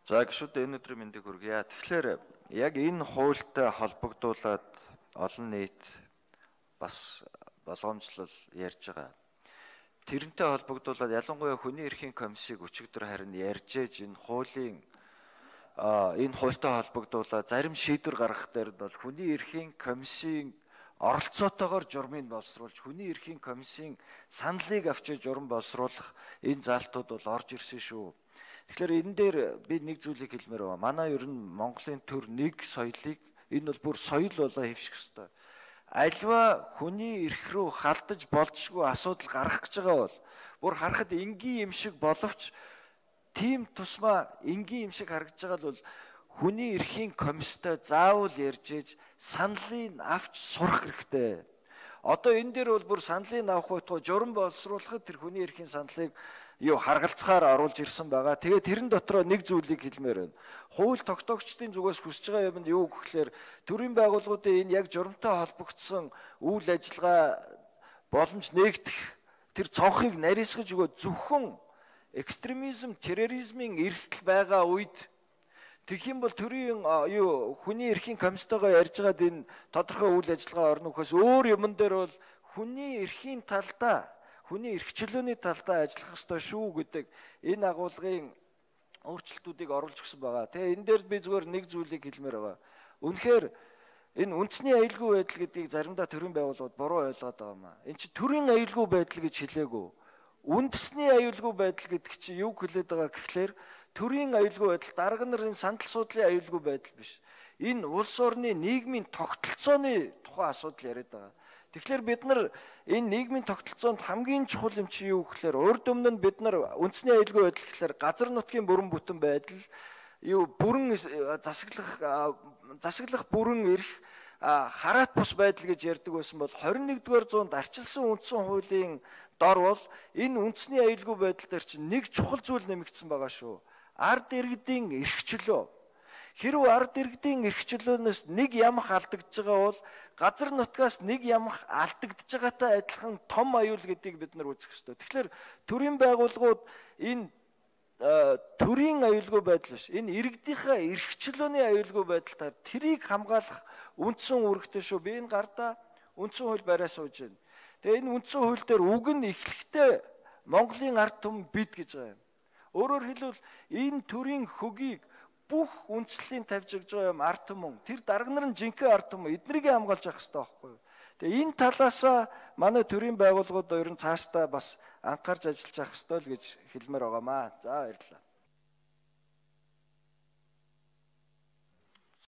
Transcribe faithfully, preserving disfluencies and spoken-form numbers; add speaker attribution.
Speaker 1: За гişүүд энэ өдрийн мэндийг хүргье. Тэгэхээр яг энэ хуультай холбогдуулаад олон нийт бас болгоомжлол ярьж байгаа. Тэрнтэй холбогдуулаад ялангуяа хүний эрхийн комиссийг өчигдөр харин ярьж ээж энэ хуулийн энэ хуультай холбогдуулаад зарим шийдвэр гаргах дээр бол хүний эрхийн комиссийн оролцоотойгоор журмыг боловсруулж хүний эрхийн комиссийн саналыг авчиж журам боловсруулах энэ залтууд бол орж ирсэн шүү. Тэгэхээр энэ дээр би нэг зүйлийг хэлмээр байна. Манай ер нь Монголын төр нэг соёлыг энэ бол бүр соёл болоо хэвших ёстой. Альва хүний эрх рүү халдаж болжгүй асуудал гарах гэж байгаа бол бүр харахад энгийн юм шиг боловч тийм тусмаа энгийн юм шиг харагдаж байгаа бол хүний эрхийн комисстой заавал ярьж ээж саналыг авч сурах хэрэгтэй. Одоо энэ дээр бол бүр саналыг авах байтугай журам боловсруулахад тэр хүний эрхийн саналыг юу харгалцахаар оруулж ирсэн байгаа. Тэгээ тэрэн дотроо нэг зүйлийг хэлмээр байна. Хууль тогтоогчдын зүгээс хүсэж байгаа юм нь юу гэхээр төрийн байгууллагуудын энэ яг журамтай холбогдсон үйл ажиллагаа боломж нээгдэх тэр цонхыг нарийсгаж өгөө зөвхөн экстремизм, терроризмын эрсдэл байгаа үед тэгэх юм бол төрийн юу хүний эрхийн комисстойгоо ярьж байгаад энэ тодорхой үйл ажиллагаа орно гэхээс өөр юмн дээр бол хүний эрхийн талдаа хүний эрхчлөөний талдаа ажиллах ёстой шүү гэдэг энэ агуулгын өөрчлөлтүүдийг оруулж өгсөн байгаа. Тэгээ энэ дээр би зүгээр нэг зүйлийг хэлмээр байгаа. Үнэхээр энэ үндэсний аюулгүй байдал гэдгийг заримдаа төрийн байгууллагууд буруу ойлгоод байгаа юм аа. Энэ чинь төрийн аюулгүй байдал гэж хэлээгүй. Үндэсний аюулгүй байдал гэдэг чинь юу хэлээд байгаа гэхлээр төрийн аюулгүй байдал дарга нарын сандал суудлын аюулгүй байдал биш. Энэ улс орны нийгмийн тогтолцооны тухай асуудал яриад байгаа. Тэгэхээр бид нар энэ нийгмийн тогтолцоонд хамгийн чухал юм чи юу гэхээр урд өмнө нь бид нар үндэсний аюулгүй байдал гэхээр газар нутгийн бүрэн бүтэн байдал, юу бүрэн засаглах засаглах бүрэн эрх, хараат бус байдал гэж ярьдаг байсан бол хорин нэгдүгээр зуунд арчилсан үндсэн хуулийн дор бол энэ үндэсний аюулгүй байдал дээр чинь нэг чухал зүйл нэмэгдсэн байгаа шүү. Ард иргэдийн эрхчлөө. Хэрвээ ард иргэдийн эрхчлөөнөөс нэг ямх алдагдж байгаа бол газар нутгаас нэг ямх алдагдж байгаатай адилхан том аюул гэдгийг бид нар үзэх ёстой. Тэгэхээр төрийн байгууллагууд энэ төрийн аюулгүй байдал биш. Энэ иргэдийнхээ эрхчлөөний аюулгүй байдалтай тэрийг хамгаалах үндсэн үүрэгтэй шүү. Би энэ гардаа үндсэн хууль бариа сууж байна. Тэгээ энэ үндсэн хууль дээр үг нь эхлэхдээ Монголын ард түмэн бид гэж байгаа юм. Өөрөөр хэлбэл энэ төрийн хөгийг бүх үндслэлийн тавьж өгж байгаа юм ард түмэн. Тэр дарга нарын жинхэнэ ард түмэн эднийг хамгаалж явах хэрэгтэй байхгүй юу? Тэгээ энэ талаасаа манай төрийн байгууллагууд ер нь цаашдаа бас анхаарч ажиллаж явах хэрэгтэй л гэж хэлмээр байгаамаа. За баярлалаа.